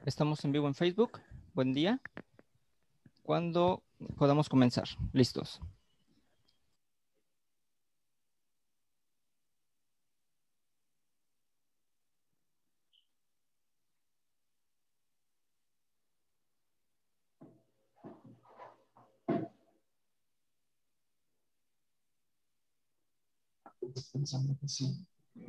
Estamos en vivo en Facebook. Buen día. ¿Cuándo podamos comenzar? Listos. Pensando que sí.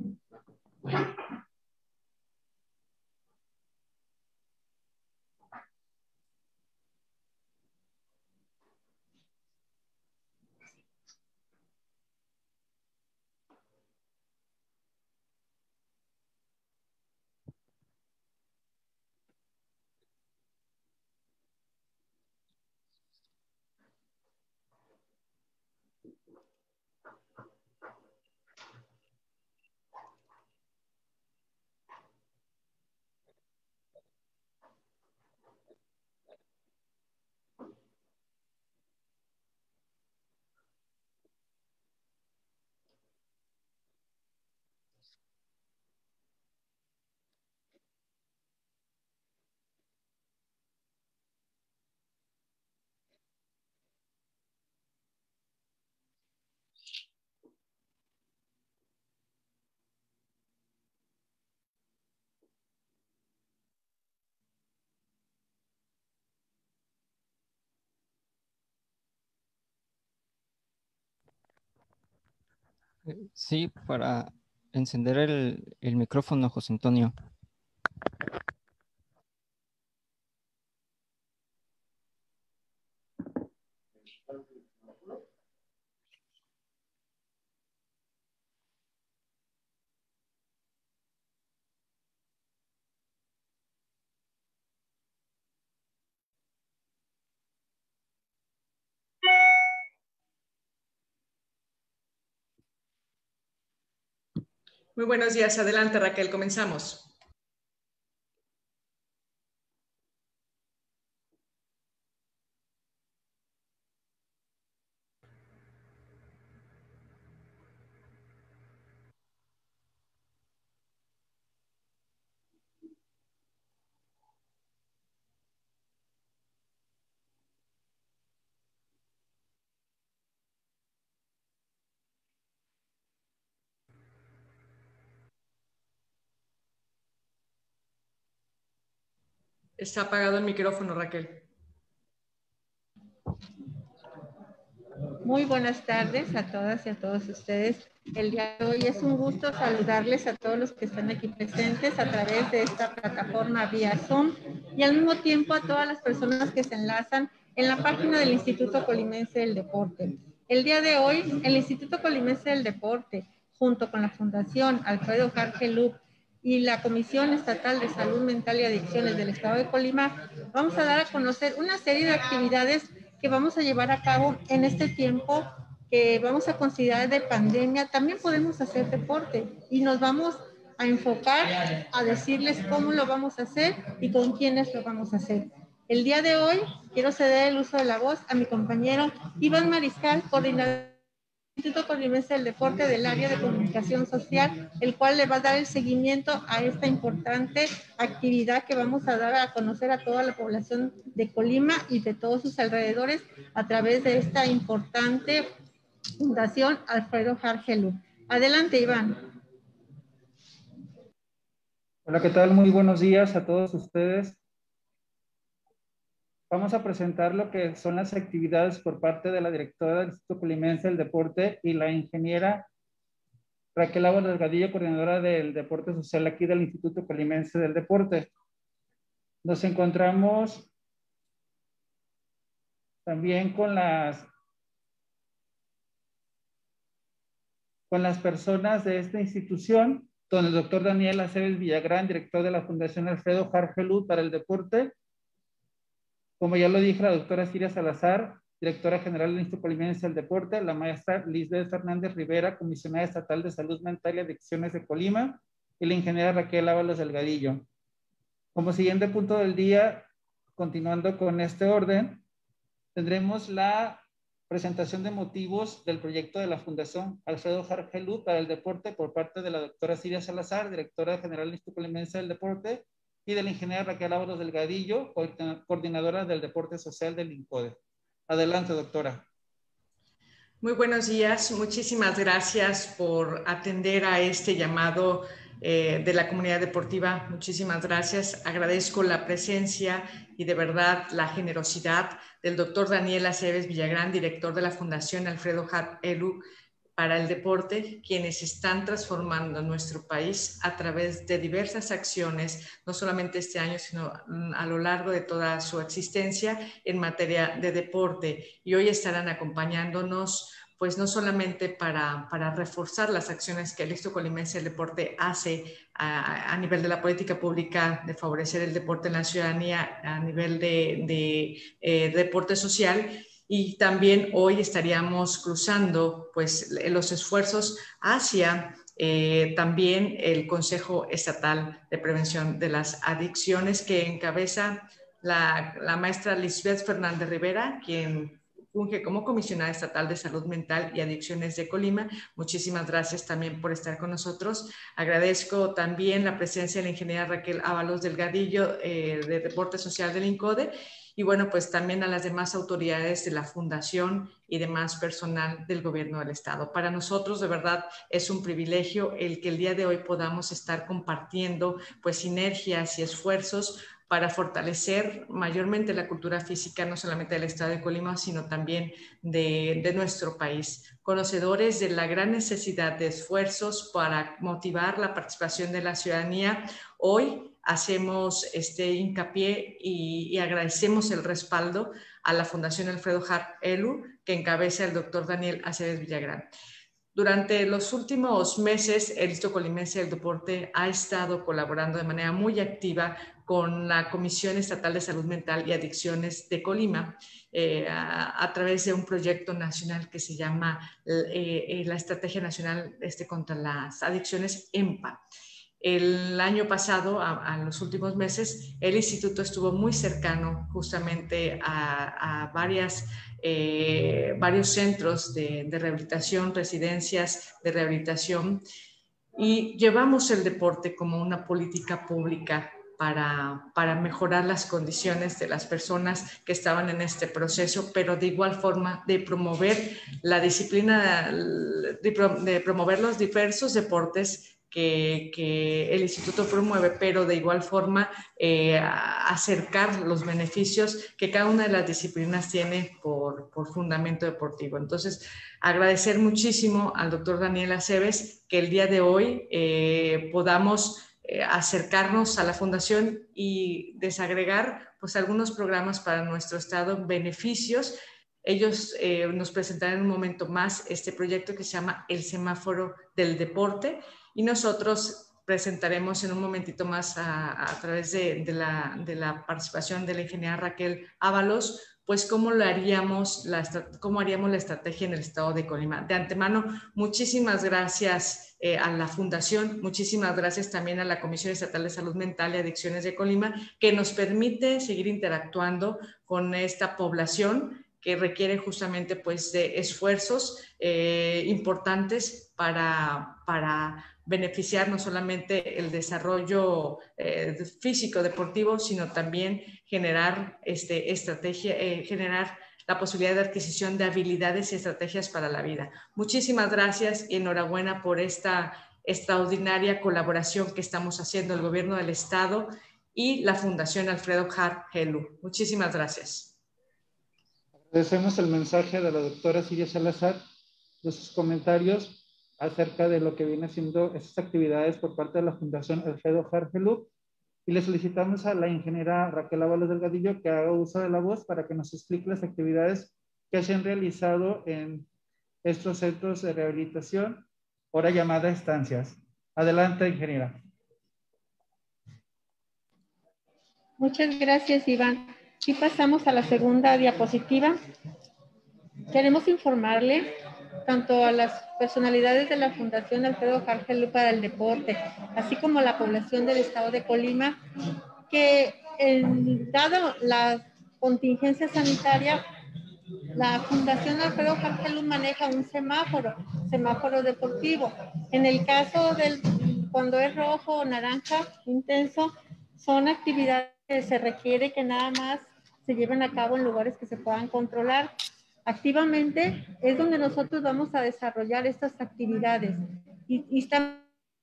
Sí, para encender el micrófono, José Antonio. Muy buenos días. Adelante, Raquel. Comenzamos. Está apagado el micrófono, Raquel. Muy buenas tardes a todas y a todos ustedes. El día de hoy es un gusto saludarles a todos los que están aquí presentes a través de esta plataforma vía Zoom y al mismo tiempo a todas las personas que se enlazan en la página del Instituto Colimense del Deporte. El día de hoy, el Instituto Colimense del Deporte, junto con la Fundación Alfredo Hargelup y la Comisión Estatal de Salud Mental y Adicciones del Estado de Colima, vamos a dar a conocer una serie de actividades que vamos a llevar a cabo en este tiempo que vamos a considerar de pandemia. También podemos hacer deporte y nos vamos a enfocar a decirles cómo lo vamos a hacer y con quiénes lo vamos a hacer. El día de hoy quiero ceder el uso de la voz a mi compañero Iván Mariscal, coordinador Instituto Colimense del Deporte del área de comunicación social, el cual le va a dar el seguimiento a esta importante actividad que vamos a dar a conocer a toda la población de Colima y de todos sus alrededores a través de esta importante Fundación Alfredo Hargelup. Adelante, Iván. Hola, ¿qué tal? Muy buenos días a todos ustedes. Vamos a presentar lo que son las actividades por parte de la directora del Instituto Colimense del Deporte y la ingeniera Raquel Ábalos Delgadillo, coordinadora del Deporte Social aquí del Instituto Colimense del Deporte. Nos encontramos también con las personas de esta institución, con el doctor Daniel Aceves Villagrán, director de la Fundación Alfredo Hargelup para el Deporte. Como ya lo dije, la doctora Siria Salazar, directora general del Instituto Colimense del Deporte, la maestra Lisbeth Fernández Rivera, comisionada estatal de Salud Mental y Adicciones de Colima, y la ingeniera Raquel Ábalos Delgadillo. Como siguiente punto del día, continuando con este orden, tendremos la presentación de motivos del proyecto de la Fundación Alfredo Hargelup para el Deporte por parte de la doctora Siria Salazar, directora general del Instituto Colimense del Deporte, y de la ingeniera Raquel Ábalos Delgadillo, coordinadora del Deporte Social del INCODE. Adelante, doctora. Muy buenos días. Muchísimas gracias por atender a este llamado de la comunidad deportiva. Muchísimas gracias. Agradezco la presencia y de verdad la generosidad del doctor Daniel Aceves Villagrán, director de la Fundación Alfredo Harp Helú para el Deporte, quienes están transformando nuestro país a través de diversas acciones, no solamente este año, sino a lo largo de toda su existencia en materia de deporte. Y hoy estarán acompañándonos, pues no solamente para reforzar las acciones que el Instituto Colimense del Deporte hace a nivel de la política pública de favorecer el deporte en la ciudadanía, a nivel de deporte social, y también hoy estaríamos cruzando pues los esfuerzos hacia también el Consejo Estatal de Prevención de las Adicciones, que encabeza la maestra Lisbeth Fernández Rivera, quien funge como comisionada estatal de salud mental y adicciones de Colima. Muchísimas gracias también por estar con nosotros. Agradezco también la presencia de la ingeniera Raquel Ábalos Delgadillo de Deporte Social del INCODE, y bueno, pues también a las demás autoridades de la Fundación y demás personal del Gobierno del Estado. Para nosotros, de verdad, es un privilegio el que el día de hoy podamos estar compartiendo pues sinergias y esfuerzos para fortalecer mayormente la cultura física, no solamente del Estado de Colima, sino también de nuestro país. Conocedores de la gran necesidad de esfuerzos para motivar la participación de la ciudadanía, hoy hacemos este hincapié y agradecemos el respaldo a la Fundación Alfredo Harp Helú, que encabeza el doctor Daniel Aceves Villagrán. Durante los últimos meses, el Instituto Colimense del Deporte ha estado colaborando de manera muy activa con la Comisión Estatal de Salud Mental y Adicciones de Colima a través de un proyecto nacional que se llama la Estrategia Nacional contra las Adicciones, EMPA. El año pasado, a los últimos meses, el instituto estuvo muy cercano justamente a varios centros de rehabilitación, residencias de rehabilitación, y llevamos el deporte como una política pública para mejorar las condiciones de las personas que estaban en este proceso, pero de igual forma de promover la disciplina, de promover los diversos deportes que el instituto promueve, pero de igual forma acercar los beneficios que cada una de las disciplinas tiene por fundamento deportivo. Entonces, agradecer muchísimo al doctor Daniel Aceves que el día de hoy podamos acercarnos a la fundación y desagregar pues algunos programas para nuestro estado, beneficios. Ellos nos presentarán en un momento más este proyecto que se llama El Semáforo del Deporte, y nosotros presentaremos en un momentito más a través de la participación de la ingeniera Raquel Ábalos, pues cómo haríamos la estrategia en el estado de Colima. De antemano, muchísimas gracias a la Fundación, muchísimas gracias también a la Comisión Estatal de Salud Mental y Adicciones de Colima, que nos permite seguir interactuando con esta población que requiere justamente pues de esfuerzos importantes para beneficiar no solamente el desarrollo físico deportivo, sino también generar generar la posibilidad de adquisición de habilidades y estrategias para la vida. Muchísimas gracias y enhorabuena por esta extraordinaria colaboración que estamos haciendo el Gobierno del Estado y la Fundación Alfredo Harp Helú. Muchísimas gracias. Agradecemos el mensaje de la doctora Siria Salazar, de sus comentarios acerca de lo que viene haciendo estas actividades por parte de la Fundación Alfredo Harp Helú, y le solicitamos a la ingeniera Raquel Ábalos Delgadillo que haga uso de la voz para que nos explique las actividades que se han realizado en estos centros de rehabilitación, ahora llamadas estancias. Adelante, ingeniera. Muchas gracias, Iván. Si pasamos a la segunda diapositiva, queremos informarle tanto a las personalidades de la Fundación Alfredo Harp Helú para el Deporte, así como a la población del estado de Colima, que dado la contingencia sanitaria, la Fundación Alfredo Harp Helú maneja un semáforo deportivo. En el caso cuando es rojo o naranja intenso, son actividades que se requiere que nada más se lleven a cabo en lugares que se puedan controlar. Activamente es donde nosotros vamos a desarrollar estas actividades y estamos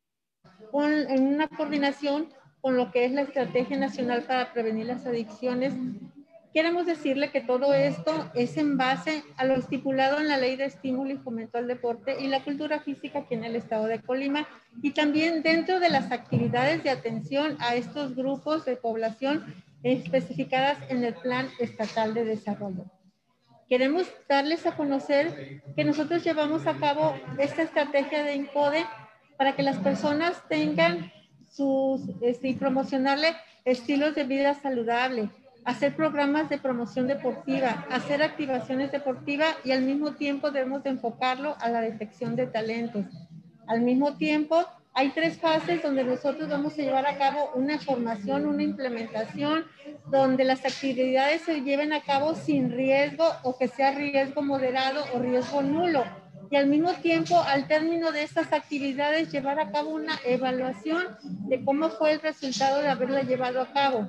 en una coordinación con lo que es la Estrategia Nacional para Prevenir las Adicciones. Queremos decirle que todo esto es en base a lo estipulado en la Ley de Estímulo y Fomento al Deporte y la Cultura Física aquí en el estado de Colima, y también dentro de las actividades de atención a estos grupos de población especificadas en el Plan Estatal de Desarrollo. Queremos darles a conocer que nosotros llevamos a cabo esta estrategia de INCODE para que las personas tengan sus, y promocionarle estilos de vida saludable, hacer programas de promoción deportiva, hacer activaciones deportivas, y al mismo tiempo debemos de enfocarlo a la detección de talentos. Al mismo tiempo, hay 3 fases donde nosotros vamos a llevar a cabo una formación, una implementación, donde las actividades se lleven a cabo sin riesgo o que sea riesgo moderado o riesgo nulo. Y al mismo tiempo, al término de estas actividades, llevar a cabo una evaluación de cómo fue el resultado de haberla llevado a cabo.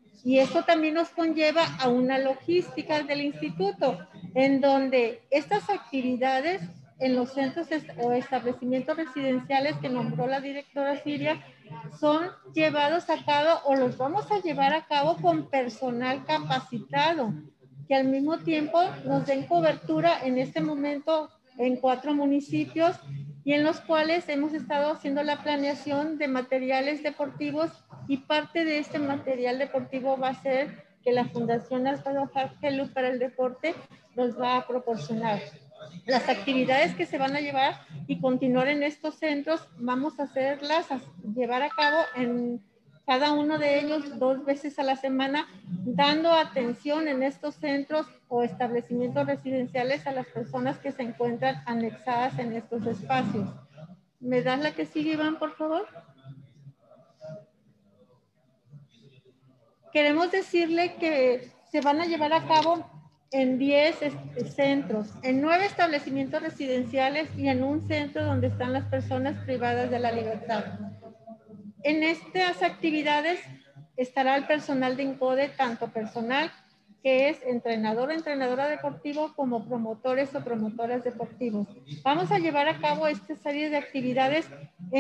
Y esto también nos conlleva a una logística del instituto, en donde estas actividades en los centros o establecimientos residenciales que nombró la directora Siria son llevados a cabo o los vamos a llevar a cabo con personal capacitado, que al mismo tiempo nos den cobertura en este momento en 4 municipios, y en los cuales hemos estado haciendo la planeación de materiales deportivos, y parte de este material deportivo va a ser que la Fundación Alfredo Hargelú para el Deporte nos va a proporcionar. Las actividades que se van a llevar y continuar en estos centros, vamos a hacerlas, llevar a cabo en cada uno de ellos 2 veces a la semana, dando atención en estos centros o establecimientos residenciales a las personas que se encuentran anexadas en estos espacios. ¿Me das la que sigue, Iván, por favor? Queremos decirle que se van a llevar a cabo en 10 centros, en 9 establecimientos residenciales y en un centro donde están las personas privadas de la libertad. En estas actividades estará el personal de INCODE, tanto personal que es entrenador o entrenadora deportivo, como promotores o promotoras deportivos. Vamos a llevar a cabo esta serie de actividades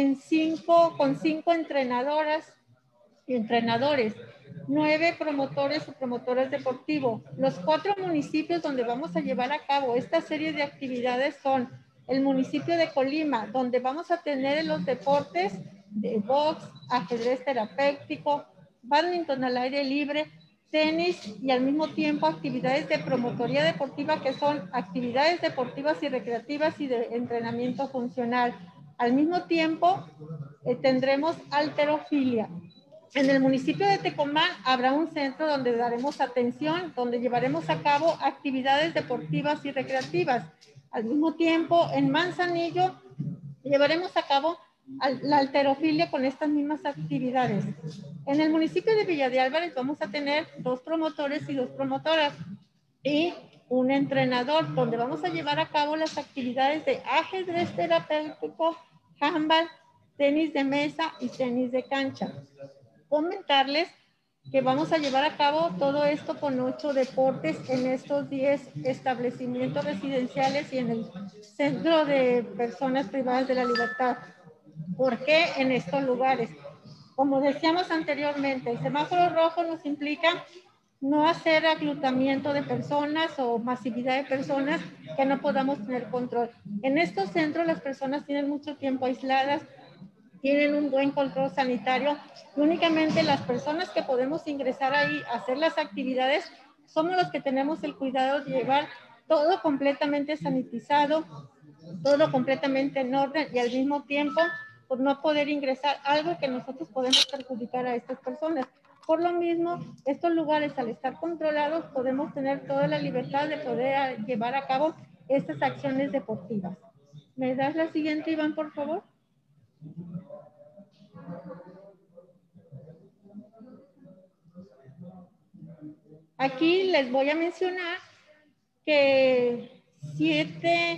con 5 entrenadoras y entrenadores, 9 promotores o promotoras deportivos. Los 4 municipios donde vamos a llevar a cabo esta serie de actividades son el municipio de Colima, donde vamos a tener los deportes de box, ajedrez terapéutico, bádminton al aire libre, tenis, y al mismo tiempo actividades de promotoría deportiva, que son actividades deportivas y recreativas y de entrenamiento funcional. Al mismo tiempo tendremos halterofilia. En el municipio de Tecomán habrá un centro donde daremos atención, donde llevaremos a cabo actividades deportivas y recreativas. Al mismo tiempo, en Manzanillo llevaremos a cabo la halterofilia con estas mismas actividades. En el municipio de Villa de Álvarez vamos a tener 2 promotores y 2 promotoras y un entrenador, donde vamos a llevar a cabo las actividades de ajedrez terapéutico, handball, tenis de mesa y tenis de cancha. Comentarles que vamos a llevar a cabo todo esto con 8 deportes en estos 10 establecimientos residenciales y en el Centro de Personas Privadas de la Libertad. ¿Por qué en estos lugares? Como decíamos anteriormente, el semáforo rojo nos implica no hacer aglutamiento de personas o masividad de personas que no podamos tener control. En estos centros las personas tienen mucho tiempo aisladas, tienen un buen control sanitario, y únicamente las personas que podemos ingresar ahí a hacer las actividades somos los que tenemos el cuidado de llevar todo completamente sanitizado, todo completamente en orden, y al mismo tiempo pues no poder ingresar algo que nosotros podemos perjudicar a estas personas. Por lo mismo, estos lugares, al estar controlados, podemos tener toda la libertad de poder llevar a cabo estas acciones deportivas. ¿Me das la siguiente, Iván, por favor? Aquí les voy a mencionar que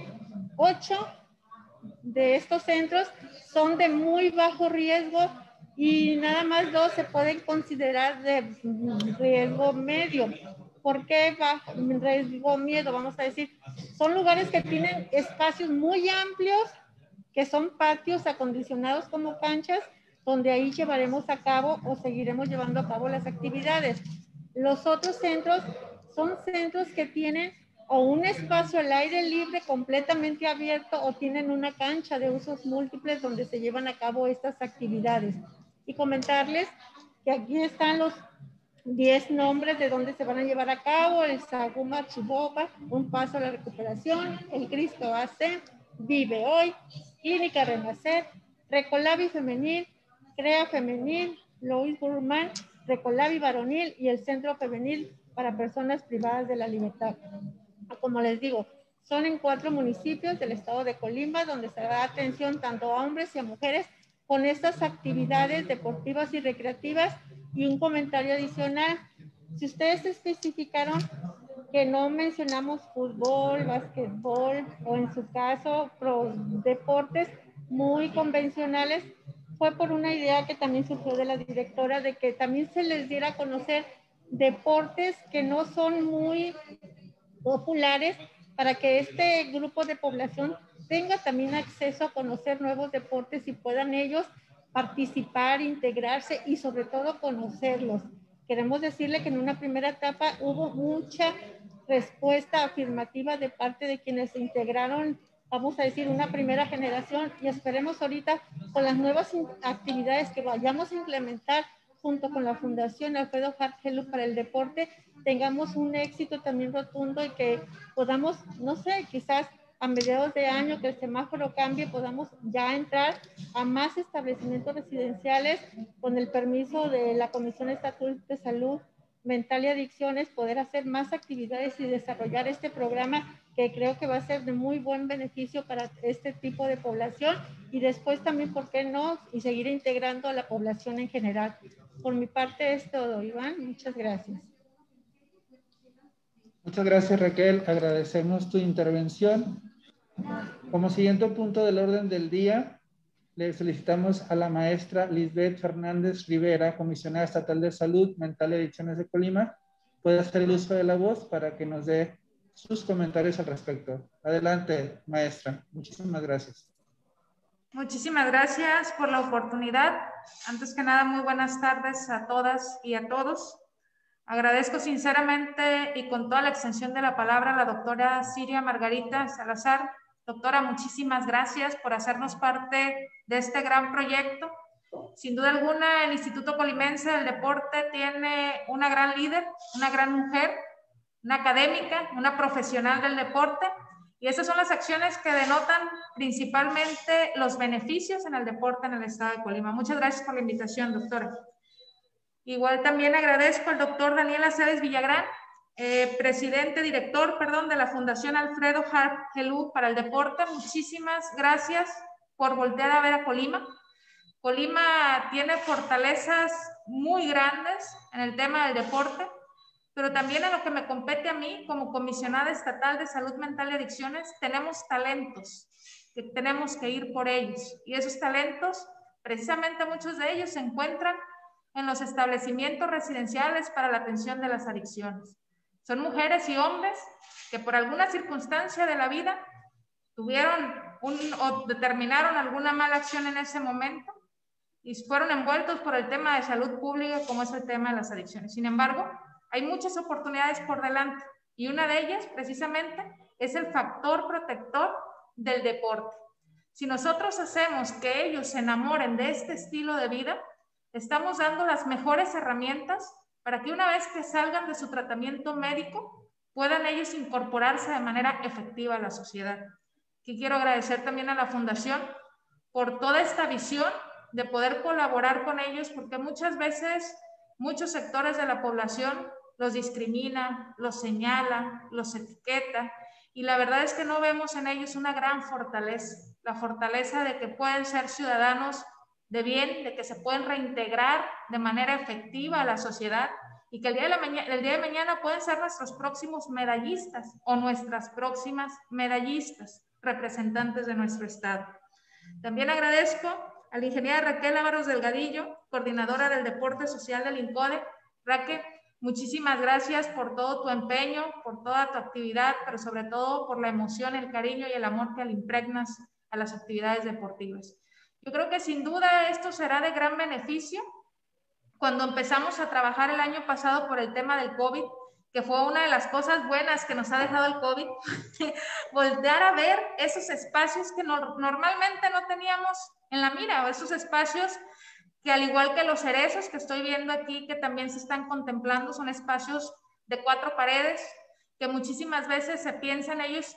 8 de estos centros son de muy bajo riesgo y nada más 2 se pueden considerar de riesgo medio. ¿Por qué bajo riesgo miedo? Vamos a decir, son lugares que tienen espacios muy amplios, que son patios acondicionados como canchas, donde ahí llevaremos a cabo o seguiremos llevando a cabo las actividades. Los otros centros son centros que tienen o un espacio al aire libre completamente abierto o tienen una cancha de usos múltiples donde se llevan a cabo estas actividades. Y comentarles que aquí están los 10 nombres de donde se van a llevar a cabo: el Saguma Chiboba, Un Paso a la Recuperación, el Cristo AC, Vive Hoy, Clínica Renacer, Recolavi Femenil, CREA Femenil, Lois Burman, Recolavi Varonil y el Centro Femenil para Personas Privadas de la Libertad. Como les digo, son en 4 municipios del estado de Colima, donde se da atención tanto a hombres y a mujeres con estas actividades deportivas y recreativas. Y un comentario adicional: si ustedes especificaron que no mencionamos fútbol, básquetbol o en su caso deportes muy convencionales, fue por una idea que también surgió de la directora, de que también se les diera a conocer deportes que no son muy populares, para que este grupo de población tenga también acceso a conocer nuevos deportes y puedan ellos participar, integrarse y sobre todo conocerlos. Queremos decirle que en una primera etapa hubo mucha respuesta afirmativa de parte de quienes se integraron, vamos a decir, una primera generación, y esperemos ahorita con las nuevas actividades que vayamos a implementar junto con la Fundación Alfredo Harp-Helú para el deporte, tengamos un éxito también rotundo y que podamos, no sé, quizás a mediados de año que el semáforo cambie, podamos ya entrar a más establecimientos residenciales con el permiso de la Comisión Estatal de Salud Mental y Adicciones, poder hacer más actividades y desarrollar este programa que creo que va a ser de muy buen beneficio para este tipo de población, y después también, ¿por qué no?, y seguir integrando a la población en general. Por mi parte es todo, Iván. Muchas gracias. Muchas gracias, Raquel. Agradecemos tu intervención. Como siguiente punto del orden del día, le solicitamos a la maestra Lisbeth Fernández Rivera, comisionada estatal de Salud Mental y Adicciones de Colima, puede hacer el uso de la voz para que nos dé sus comentarios al respecto. Adelante, maestra. Muchísimas gracias. Muchísimas gracias por la oportunidad. Antes que nada, muy buenas tardes a todas y a todos. Agradezco sinceramente y con toda la extensión de la palabra a la doctora Siria Margarita Salazar. Doctora, muchísimas gracias por hacernos parte de este gran proyecto. Sin duda alguna, el Instituto Colimense del Deporte tiene una gran líder, una gran mujer, una académica, una profesional del deporte, y esas son las acciones que denotan principalmente los beneficios en el deporte en el estado de Colima. Muchas gracias por la invitación, doctora. Igual también agradezco al doctor Daniel Aceves Villagrán, presidente, director, de la Fundación Alfredo Harp-Helú para el deporte. Muchísimas gracias por voltear a ver a Colima. Colima tiene fortalezas muy grandes en el tema del deporte, pero también en lo que me compete a mí como comisionada estatal de salud mental y adicciones, tenemos talentos que tenemos que ir por ellos, y esos talentos, precisamente muchos de ellos se encuentran en los establecimientos residenciales para la atención de las adicciones. Son mujeres y hombres que por alguna circunstancia de la vida tuvieron o determinaron alguna mala acción en ese momento y fueron envueltos por el tema de salud pública, como es el tema de las adicciones. Sin embargo, hay muchas oportunidades por delante, y una de ellas precisamente es el factor protector del deporte. Si nosotros hacemos que ellos se enamoren de este estilo de vida, estamos dando las mejores herramientas para que una vez que salgan de su tratamiento médico, puedan ellos incorporarse de manera efectiva a la sociedad. Y quiero agradecer también a la Fundación por toda esta visión de poder colaborar con ellos, porque muchas veces muchos sectores de la población los discrimina, los señala, los etiqueta, y la verdad es que no vemos en ellos una gran fortaleza, la fortaleza de que pueden ser ciudadanos de bien, de que se pueden reintegrar de manera efectiva a la sociedad, y que el día de mañana pueden ser nuestros próximos medallistas o nuestras próximas medallistas, representantes de nuestro estado. También agradezco a la ingeniera Raquel Ávaros Delgadillo, coordinadora del Deporte Social del INCODE. Raquel, muchísimas gracias por todo tu empeño, por toda tu actividad, pero sobre todo por la emoción, el cariño y el amor que le impregnas a las actividades deportivas. Yo creo que sin duda esto será de gran beneficio. Cuando empezamos a trabajar el año pasado por el tema del COVID, que fue una de las cosas buenas que nos ha dejado el COVID, voltear a ver esos espacios que normalmente no teníamos en la mira, o esos espacios que, al igual que los cerezos que estoy viendo aquí, que también se están contemplando, son espacios de 4 paredes, que muchísimas veces se piensa en ellos,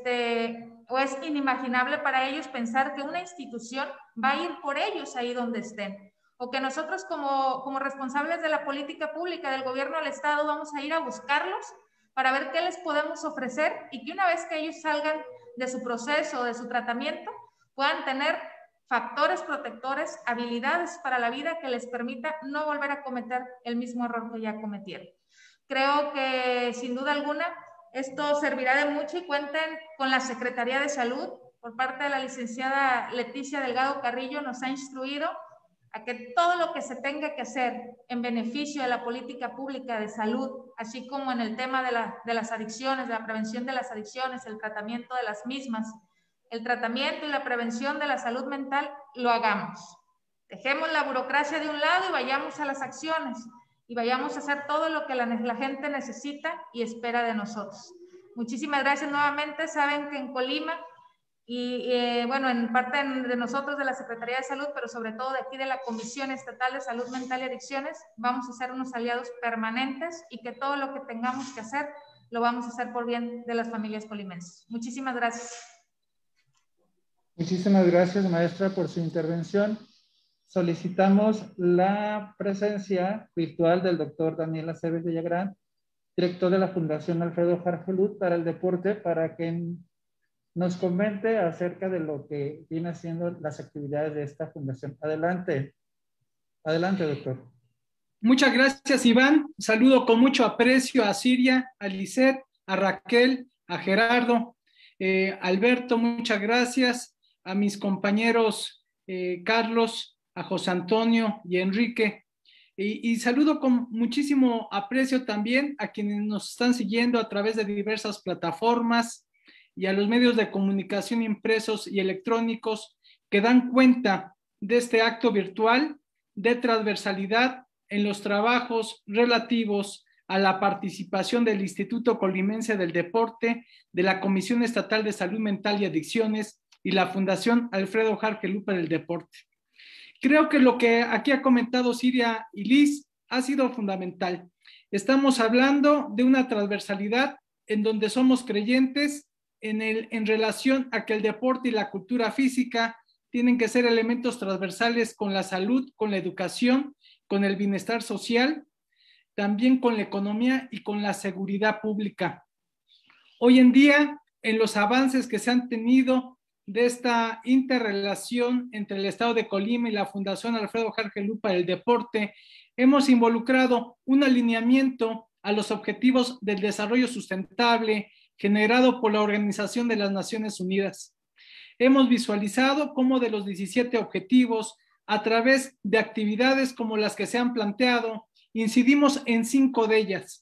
o es inimaginable para ellos pensar que una institución va a ir por ellos ahí donde estén, o que nosotros como responsables de la política pública del gobierno del Estado vamos a ir a buscarlos para ver qué les podemos ofrecer, y que una vez que ellos salgan de su proceso, de su tratamiento, puedan tener factores protectores, habilidades para la vida que les permita no volver a cometer el mismo error que ya cometieron. Creo que sin duda alguna esto servirá de mucho, y cuenten con la Secretaría de Salud. Por parte de la licenciada Leticia Delgado Carrillo nos ha instruido a que todo lo que se tenga que hacer en beneficio de la política pública de salud, así como en el tema de las adicciones, de la prevención de las adicciones, el tratamiento de las mismas, el tratamiento y la prevención de la salud mental, lo hagamos. Dejemos la burocracia de un lado y vayamos a las acciones, y vayamos a hacer todo lo que la gente necesita y espera de nosotros. Muchísimas gracias nuevamente. Saben que en Colima, bueno, en parte de nosotros de la Secretaría de Salud, pero sobre todo de aquí de la Comisión Estatal de Salud Mental y Adicciones, vamos a ser unos aliados permanentes, y que todo lo que tengamos que hacer, lo vamos a hacer por bien de las familias colimenses. Muchísimas gracias. Muchísimas gracias, maestra, por su intervención. Solicitamos la presencia virtual del doctor Daniel Aceves Villagrán, director de la Fundación Alfredo Hargelud para el Deporte, para que nos comente acerca de lo que viene haciendo las actividades de esta fundación. Adelante. Adelante, doctor. Muchas gracias, Iván. Saludo con mucho aprecio a Siria, a Lisette, a Raquel, a Gerardo, Alberto, muchas gracias. A mis compañeros Carlos, a José Antonio y Enrique. Y saludo con muchísimo aprecio también a quienes nos están siguiendo a través de diversas plataformas, y a los medios de comunicación impresos y electrónicos que dan cuenta de este acto virtual de transversalidad en los trabajos relativos a la participación del Instituto Colimense del Deporte, de la Comisión Estatal de Salud Mental y Adicciones y la Fundación Alfredo Hargelud para el Deporte. Creo que lo que aquí ha comentado Siria y Liz ha sido fundamental. Estamos hablando de una transversalidad en donde somos creyentes en relación a que el deporte y la cultura física tienen que ser elementos transversales con la salud, con la educación, con el bienestar social, también con la economía y con la seguridad pública. Hoy en día, en los avances que se han tenido de esta interrelación entre el Estado de Colima y la Fundación Alfredo Hargelud para el Deporte, hemos involucrado un alineamiento a los objetivos del desarrollo sustentable generado por la Organización de las Naciones Unidas. Hemos visualizado cómo de los 17 objetivos, a través de actividades como las que se han planteado, incidimos en 5 de ellas.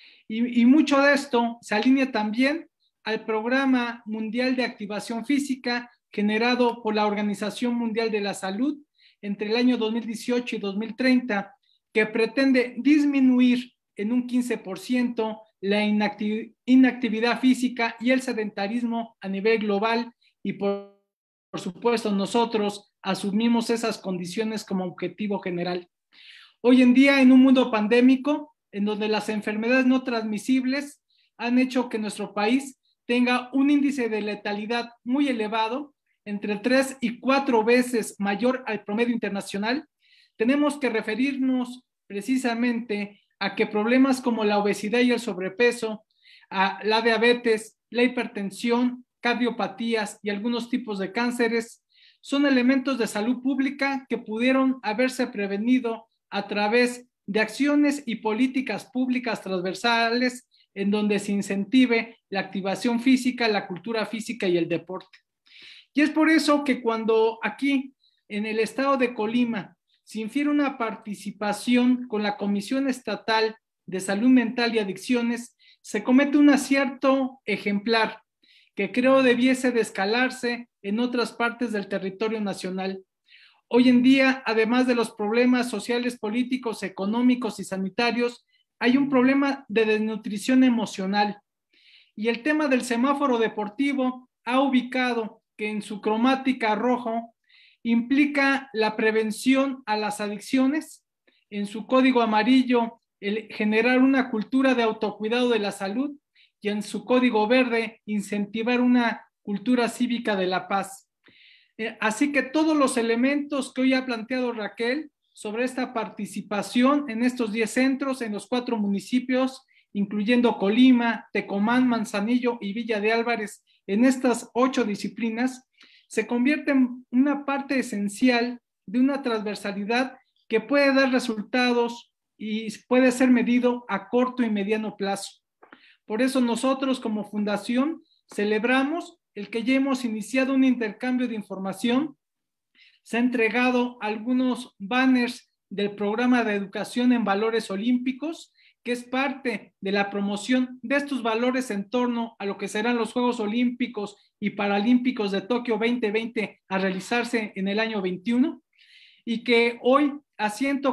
Y mucho de esto se alinea también al Programa Mundial de Activación Física generado por la Organización Mundial de la Salud entre el año 2018 y 2030, que pretende disminuir en un 15% la inactividad física y el sedentarismo a nivel global, y por supuesto nosotros asumimos esas condiciones como objetivo general. Hoy en día, en un mundo pandémico, en donde las enfermedades no transmisibles han hecho que nuestro país tenga un índice de letalidad muy elevado, entre 3 y 4 veces mayor al promedio internacional, tenemos que referirnos precisamente a que problemas como la obesidad y el sobrepeso, a la diabetes, la hipertensión, cardiopatías y algunos tipos de cánceres son elementos de salud pública que pudieron haberse prevenido a través de acciones y políticas públicas transversales en donde se incentive la activación física, la cultura física y el deporte. Y es por eso que cuando aquí en el estado de Colima se infiere una participación con la Comisión Estatal de Salud Mental y Adicciones, se comete un acierto ejemplar que creo debiese de escalarse en otras partes del territorio nacional. Hoy en día, además de los problemas sociales, políticos, económicos y sanitarios, hay un problema de desnutrición emocional. Y el tema del semáforo deportivo ha ubicado que en su cromática rojo implica la prevención a las adicciones, en su código amarillo el generar una cultura de autocuidado de la salud y en su código verde incentivar una cultura cívica de la paz. Así que todos los elementos que hoy ha planteado Raquel sobre esta participación en estos 10 centros en los 4 municipios, incluyendo Colima, Tecomán, Manzanillo y Villa de Álvarez, en estas 8 disciplinas, se convierte en una parte esencial de una transversalidad que puede dar resultados y puede ser medido a corto y mediano plazo. Por eso nosotros como fundación celebramos el que ya hemos iniciado un intercambio de información. Se ha entregado algunos banners del programa de educación en valores olímpicos, que es parte de la promoción de estos valores en torno a lo que serán los Juegos Olímpicos y Paralímpicos de Tokio 2020 a realizarse en el año 21, y que hoy, a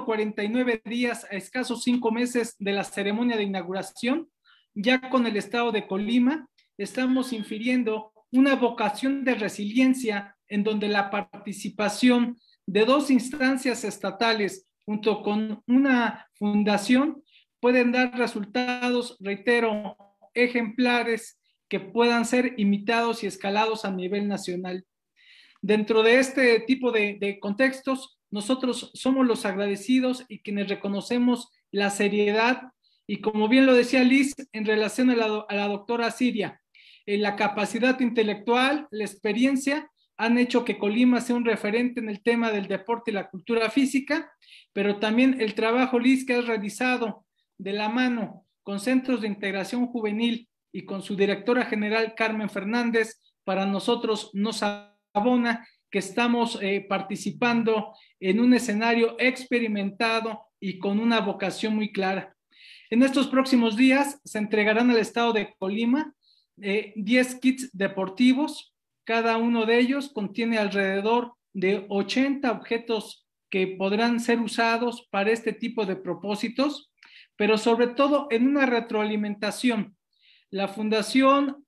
149 días, a escasos 5 meses de la ceremonia de inauguración, ya con el estado de Colima, estamos infiriendo una vocación de resiliencia en donde la participación de 2 instancias estatales junto con una fundación pueden dar resultados, reitero, ejemplares que puedan ser imitados y escalados a nivel nacional. Dentro de este tipo de contextos, nosotros somos los agradecidos y quienes reconocemos la seriedad y, como bien lo decía Liz, en relación a la doctora Siria, la capacidad intelectual, la experiencia han hecho que Colima sea un referente en el tema del deporte y la cultura física, pero también el trabajo, Liz, que has realizado de la mano con Centros de Integración Juvenil y con su directora general Carmen Fernández, para nosotros nos abona que estamos participando en un escenario experimentado y con una vocación muy clara. En estos próximos días se entregarán al estado de Colima 10 kits deportivos. Cada uno de ellos contiene alrededor de 80 objetos que podrán ser usados para este tipo de propósitos, pero sobre todo en una retroalimentación. La Fundación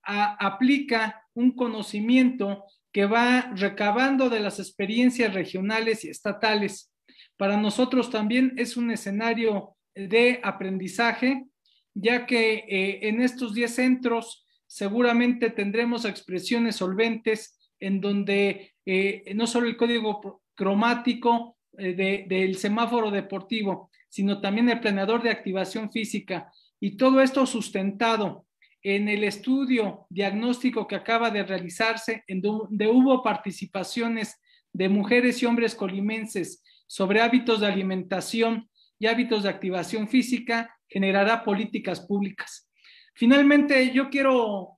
aplica un conocimiento que va recabando de las experiencias regionales y estatales. Para nosotros también es un escenario de aprendizaje, ya que en estos 10 centros seguramente tendremos expresiones solventes en donde no solo el código cromático del semáforo deportivo, sino también el planeador de activación física, y todo esto sustentado en el estudio diagnóstico que acaba de realizarse, en donde hubo participaciones de mujeres y hombres colimenses sobre hábitos de alimentación y hábitos de activación física, generará políticas públicas. Finalmente, yo quiero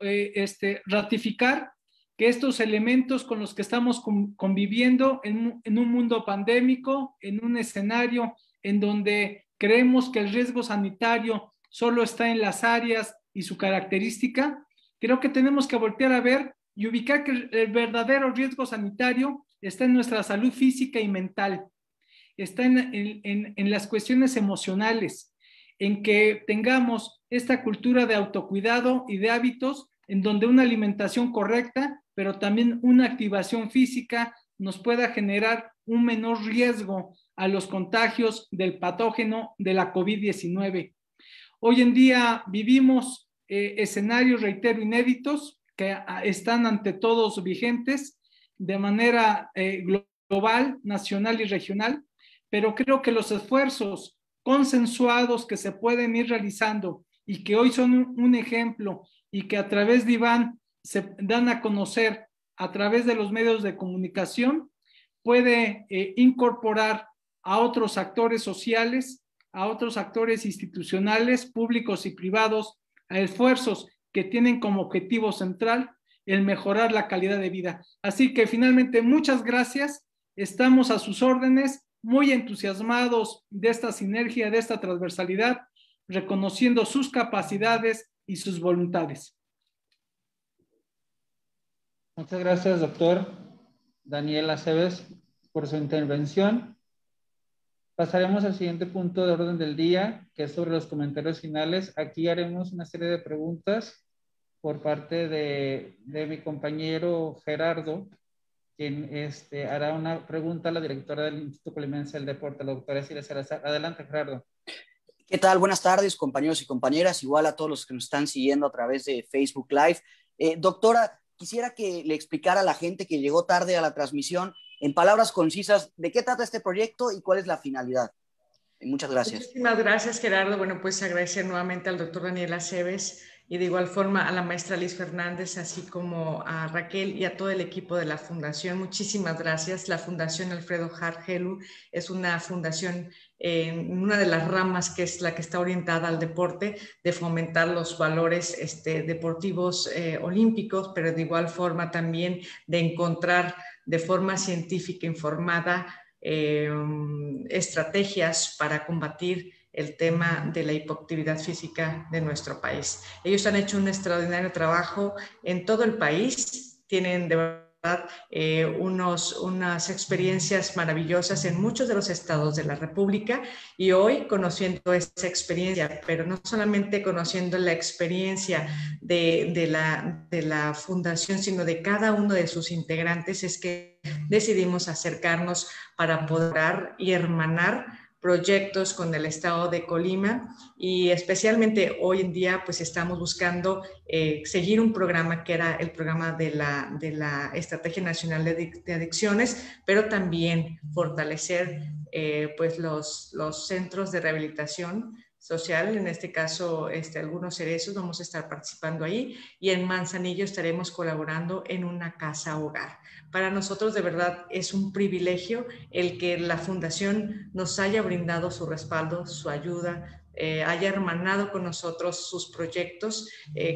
ratificar que estos elementos con los que estamos conviviendo en un mundo pandémico, en un escenario en donde creemos que el riesgo sanitario solo está en las áreas y su característica, creo que tenemos que voltear a ver y ubicar que el verdadero riesgo sanitario está en nuestra salud física y mental, está en las cuestiones emocionales, en que tengamos esta cultura de autocuidado y de hábitos en donde una alimentación correcta, pero también una activación física nos pueda generar un menor riesgo a los contagios del patógeno de la COVID-19. Hoy en día vivimos escenarios, reitero, inéditos, que están ante todos vigentes de manera global, nacional y regional, pero creo que los esfuerzos consensuados que se pueden ir realizando y que hoy son un ejemplo y que a través de Iván se dan a conocer a través de los medios de comunicación, puede incorporar a otros actores sociales, a otros actores institucionales, públicos y privados, a esfuerzos que tienen como objetivo central el mejorar la calidad de vida. Así que finalmente muchas gracias estamos a sus órdenes, muy entusiasmados de esta sinergia, de esta transversalidad, reconociendo sus capacidades y sus voluntades. Muchas gracias, doctor Daniel Aceves, por su intervención. Pasaremos al siguiente punto de orden del día, que es sobre los comentarios finales. Aquí haremos una serie de preguntas por parte de mi compañero Gerardo, quien hará una pregunta a la directora del Instituto Colimense del Deporte, la doctora Siria Salazar. Adelante, Gerardo. ¿Qué tal? Buenas tardes, compañeros y compañeras, igual a todos los que nos están siguiendo a través de Facebook Live. Doctora, quisiera que le explicara a la gente que llegó tarde a la transmisión, en palabras concisas, de qué trata este proyecto y cuál es la finalidad. Muchas gracias. Muchísimas gracias, Gerardo. Bueno, pues agradecer nuevamente al doctor Daniel Aceves y de igual forma a la maestra Liz Fernández, así como a Raquel y a todo el equipo de la Fundación. Muchísimas gracias. La Fundación Alfredo Harp-Helú es una fundación en una de las ramas que es la que está orientada al deporte, de fomentar los valores deportivos olímpicos, pero de igual forma también de encontrar de forma científica informada estrategias para combatir el tema de la hipoactividad física de nuestro país. Ellos han hecho un extraordinario trabajo en todo el país, tienen de verdad unas experiencias maravillosas en muchos de los estados de la República, y hoy conociendo esa experiencia, pero no solamente conociendo la experiencia de la fundación, sino de cada uno de sus integrantes, es que decidimos acercarnos para poder y hermanar proyectos con el estado de Colima, y especialmente hoy en día pues estamos buscando seguir un programa que era el programa de la Estrategia Nacional de Adicciones, pero también fortalecer pues los centros de rehabilitación social, en este caso algunos cerezos, vamos a estar participando ahí, y en Manzanillo estaremos colaborando en una casa hogar. Para nosotros de verdad es un privilegio el que la Fundación nos haya brindado su respaldo, su ayuda, haya hermanado con nosotros sus proyectos,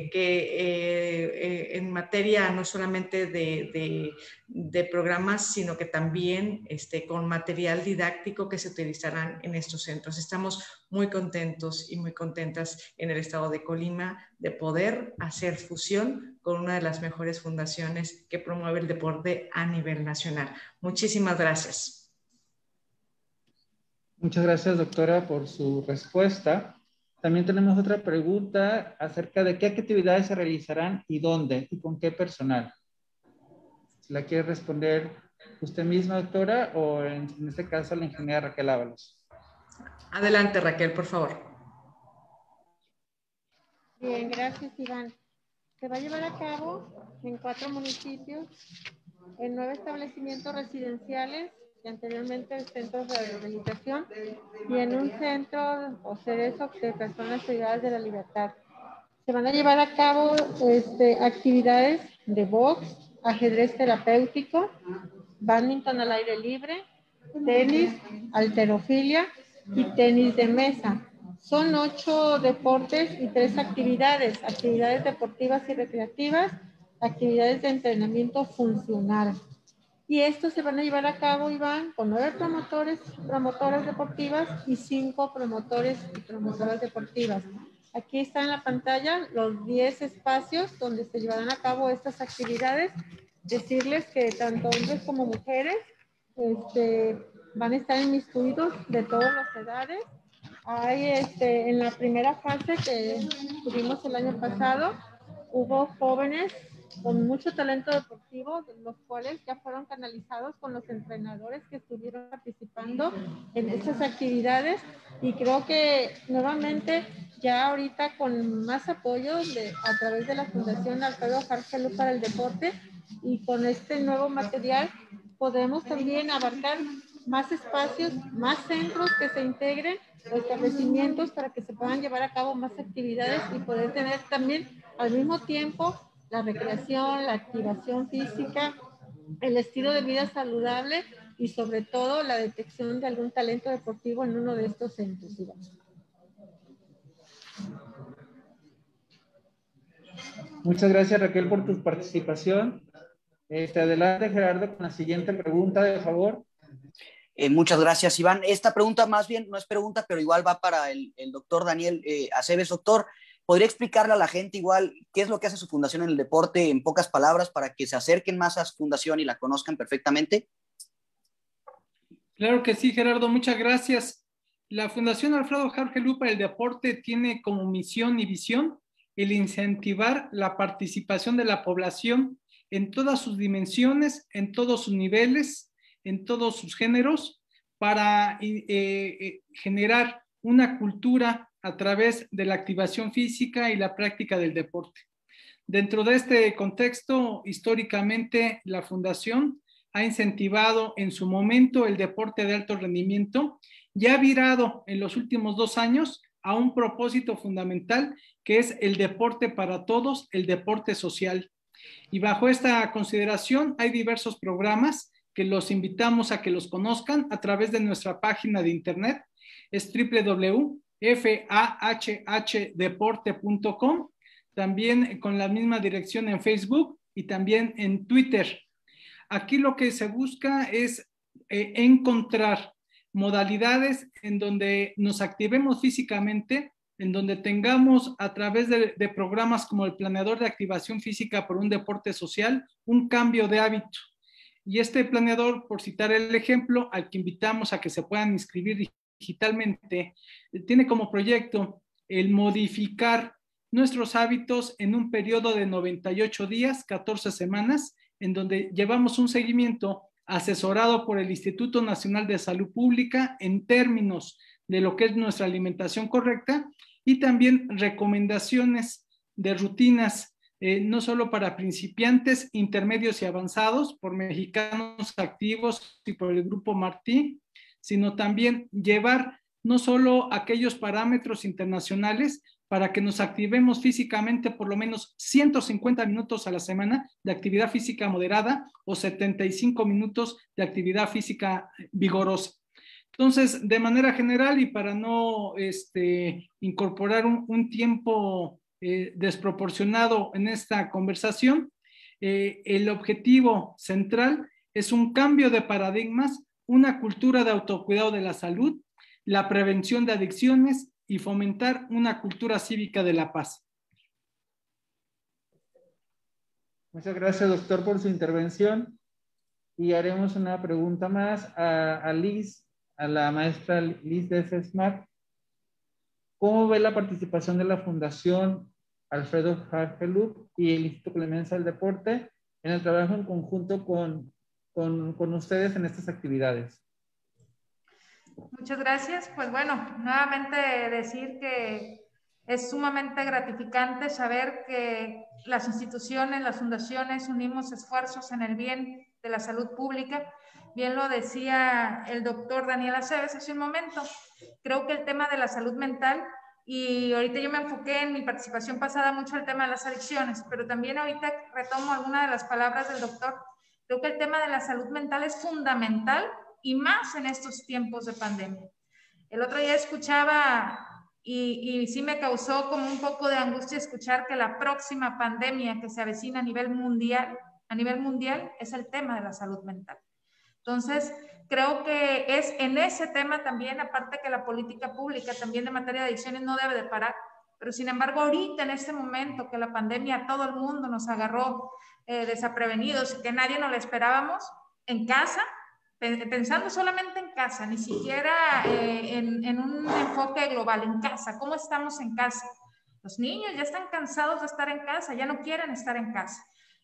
que en materia no solamente de programas, sino que también con material didáctico que se utilizarán en estos centros. Estamos muy contentos y muy contentas en el estado de Colima de poder hacer fusión con una de las mejores fundaciones que promueve el deporte a nivel nacional. Muchísimas gracias. Muchas gracias, doctora, por su respuesta. También tenemos otra pregunta acerca de qué actividades se realizarán y dónde y con qué personal. ¿La quiere responder usted misma, doctora, o en este caso la ingeniera Raquel Ábalos? Adelante, Raquel, por favor. Bien, gracias, Iván. Se va a llevar a cabo en 4 municipios, en 9 establecimientos residenciales, y anteriormente centros de rehabilitación, y en un centro o cerezo de personas privadas de la libertad. Se van a llevar a cabo actividades de box, ajedrez terapéutico, bádminton al aire libre, tenis, halterofilia y tenis de mesa. Son 8 deportes y 3 actividades deportivas y recreativas, actividades de entrenamiento funcional. Y estos se van a llevar a cabo, Iván, con 9 promotoras deportivas y 5 promotores y promotoras deportivas. Aquí está en la pantalla los 10 espacios donde se llevarán a cabo estas actividades. Decirles que tanto hombres como mujeres van a estar inmiscuidos de todas las edades. Hay en la primera fase que tuvimos el año pasado, hubo jóvenes con mucho talento deportivo, los cuales ya fueron canalizados con los entrenadores que estuvieron participando en estas actividades, y creo que nuevamente ya ahorita con más apoyo a través de la Fundación Alfredo Harp-Helú para el deporte, y con este nuevo material podemos también abarcar más espacios, más centros que se integren, o establecimientos para que se puedan llevar a cabo más actividades y poder tener también al mismo tiempo la recreación, la activación física, el estilo de vida saludable y sobre todo la detección de algún talento deportivo en uno de estos centros. Muchas gracias, Raquel, por tu participación. Adelante, Gerardo, con la siguiente pregunta, de favor. Muchas gracias, Iván. Esta pregunta más bien no es pregunta, pero igual va para el doctor Daniel Aceves. Doctor, ¿podría explicarle a la gente igual qué es lo que hace su fundación en el deporte en pocas palabras para que se acerquen más a su fundación y la conozcan perfectamente? Claro que sí, Gerardo, muchas gracias. La Fundación Alfredo Hargelú para el Deporte tiene como misión y visión el incentivar la participación de la población en todas sus dimensiones, en todos sus niveles, en todos sus géneros, para generar una cultura a través de la activación física y la práctica del deporte. Dentro de este contexto, históricamente, la Fundación ha incentivado en su momento el deporte de alto rendimiento y ha virado en los últimos 2 años a un propósito fundamental que es el deporte para todos, el deporte social. Y bajo esta consideración hay diversos programas que los invitamos a que los conozcan a través de nuestra página de internet, es www.fahhdeporte.com, también con la misma dirección en Facebook y también en Twitter. Aquí lo que se busca es encontrar modalidades en donde nos activemos físicamente, en donde tengamos a través de programas como el Planeador de Activación Física por un Deporte Social, un cambio de hábito. Y este planeador, por citar el ejemplo, al que invitamos a que se puedan inscribir digitalmente, tiene como proyecto el modificar nuestros hábitos en un periodo de 98 días, 14 semanas, en donde llevamos un seguimiento asesorado por el Instituto Nacional de Salud Pública en términos de lo que es nuestra alimentación correcta y también recomendaciones de rutinas, no solo para principiantes, intermedios y avanzados, por Mexicanos Activos y por el Grupo Martí, sino también llevar no solo aquellos parámetros internacionales para que nos activemos físicamente por lo menos 150 minutos a la semana de actividad física moderada o 75 minutos de actividad física vigorosa. Entonces, de manera general y para no incorporar un tiempo desproporcionado en esta conversación, el objetivo central es un cambio de paradigmas, una cultura de autocuidado de la salud, la prevención de adicciones y fomentar una cultura cívica de la paz. Muchas gracias, doctor, por su intervención. Y haremos una pregunta más a Liz, a la maestra Liz de FESMAC. ¿Cómo ve la participación de la Fundación Alfredo Hargelú y el Instituto Clemenza del Deporte en el trabajo en conjunto con ustedes en estas actividades? Muchas gracias. Pues bueno, nuevamente decir que es sumamente gratificante saber que las instituciones, las fundaciones unimos esfuerzos en el bien de la salud pública. Bien lo decía el doctor Daniel Aceves hace un momento. Creo que el tema de la salud mental, y ahorita yo me enfoqué en mi participación pasada mucho al tema de las adicciones, pero también ahorita retomo algunas de las palabras del doctor. Creo que el tema de la salud mental es fundamental y más en estos tiempos de pandemia. El otro día escuchaba y sí me causó como un poco de angustia escuchar que la próxima pandemia que se avecina a nivel mundial es el tema de la salud mental. Entonces, creo que es en ese tema también, aparte que la política pública también de materia de adicciones no debe de parar, pero sin embargo ahorita en este momento que la pandemia a todo el mundo nos agarró desaprevenidos y que nadie nos lo esperábamos, en casa, pensando solamente en casa, ni siquiera en un enfoque global, en casa. ¿Cómo estamos en casa? Los niños ya están cansados de estar en casa, ya no quieren estar en casa.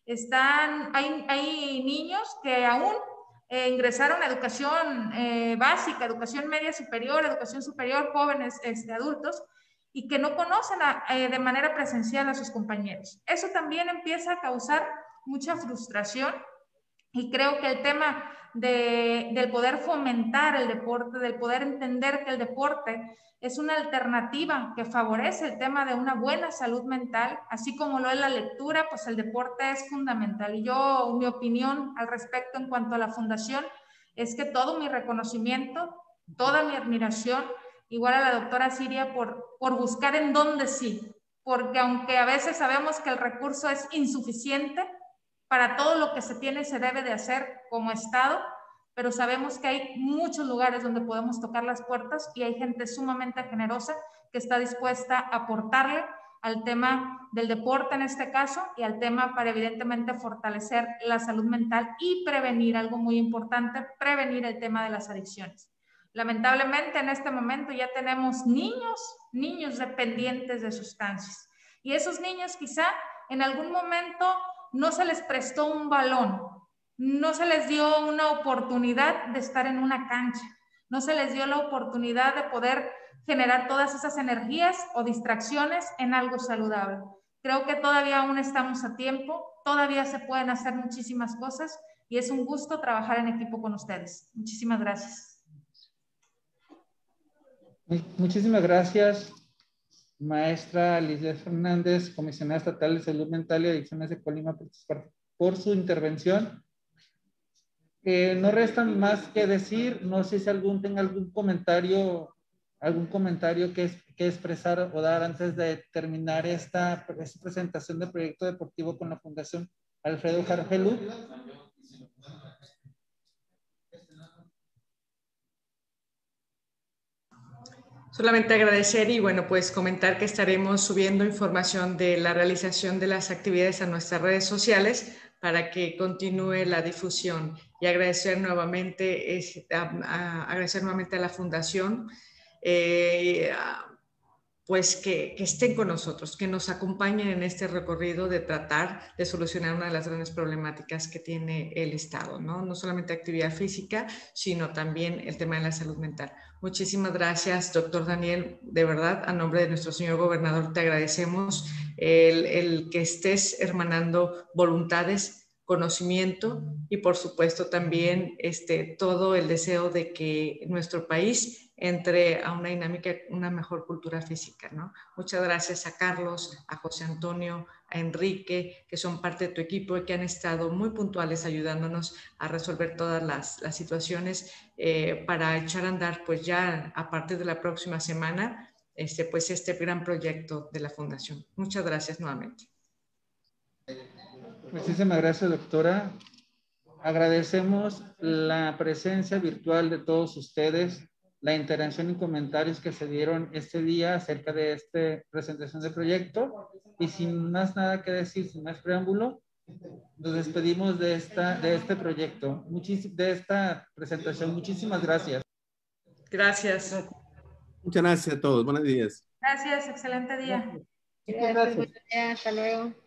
Hay niños que aún ingresaron a educación básica, educación media superior, educación superior, jóvenes, adultos, y que no conocen de manera presencial a sus compañeros. Eso también empieza a causar mucha frustración. Y creo que el tema del poder fomentar el deporte, del poder entender que el deporte es una alternativa que favorece el tema de una buena salud mental, así como lo es la lectura, pues el deporte es fundamental. Y yo, mi opinión al respecto en cuanto a la fundación es que todo mi reconocimiento, toda mi admiración, igual a la doctora Siria por buscar en dónde sí, porque aunque a veces sabemos que el recurso es insuficiente, para todo lo que se tiene se debe de hacer como Estado, pero sabemos que hay muchos lugares donde podemos tocar las puertas y hay gente sumamente generosa que está dispuesta a aportarle al tema del deporte en este caso y al tema para evidentemente fortalecer la salud mental y prevenir, algo muy importante, prevenir el tema de las adicciones. Lamentablemente en este momento ya tenemos niños dependientes de sustancias y esos niños quizá en algún momento no se les prestó un balón, no se les dio una oportunidad de estar en una cancha, no se les dio la oportunidad de poder generar todas esas energías o distracciones en algo saludable. Creo que todavía aún estamos a tiempo, todavía se pueden hacer muchísimas cosas y es un gusto trabajar en equipo con ustedes. Muchísimas gracias. Muchísimas gracias, maestra Lisbeth Fernández, comisionada estatal de salud mental y adicciones de Colima, por su intervención. No resta más que decir, no sé si tenga algún comentario que expresar o dar antes de terminar esta presentación del proyecto deportivo con la Fundación Alfredo Hargelú. Solamente agradecer y bueno, pues comentar que estaremos subiendo información de la realización de las actividades a nuestras redes sociales para que continúe la difusión y agradecer nuevamente a la Fundación pues que estén con nosotros, que nos acompañen en este recorrido de tratar de solucionar una de las grandes problemáticas que tiene el Estado, ¿no? No solamente actividad física, sino también el tema de la salud mental. Muchísimas gracias, doctor Daniel. De verdad, a nombre de nuestro señor gobernador, te agradecemos el que estés hermanando voluntades, conocimiento y por supuesto también todo el deseo de que nuestro país entre a una dinámica, una mejor cultura física, ¿no? Muchas gracias a Carlos, a José Antonio, a Enrique, que son parte de tu equipo y que han estado muy puntuales ayudándonos a resolver todas las situaciones para echar a andar, pues ya a partir de la próxima semana, pues este gran proyecto de la Fundación. Muchas gracias nuevamente. Muchísimas gracias, doctora. Agradecemos la presencia virtual de todos ustedes, la interacción y comentarios que se dieron este día acerca de esta presentación del proyecto. Y sin más nada que decir, sin más preámbulo, nos despedimos de este proyecto, de esta presentación. Muchísimas gracias. Gracias. Muchas gracias a todos. Buenos días. Gracias, excelente día. Gracias, buenos días, hasta luego.